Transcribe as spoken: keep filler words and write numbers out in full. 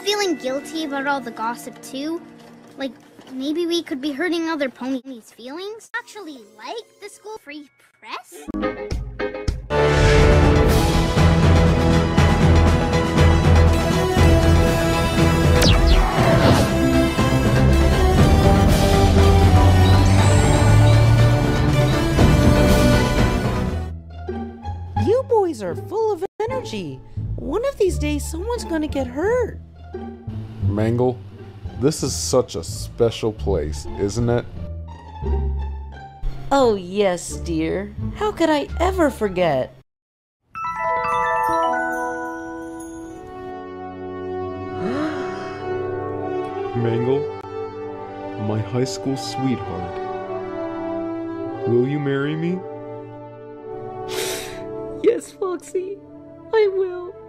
feeling guilty about all the gossip too. Like, maybe we could be hurting other ponies' feelings? Actually like the school free press? You boys are full of energy. One of these days, someone's gonna get hurt. Mangle, this is such a special place, isn't it? Oh yes, dear. How could I ever forget? Mangle, my high school sweetheart. Will you marry me? Yes, Foxy, I will.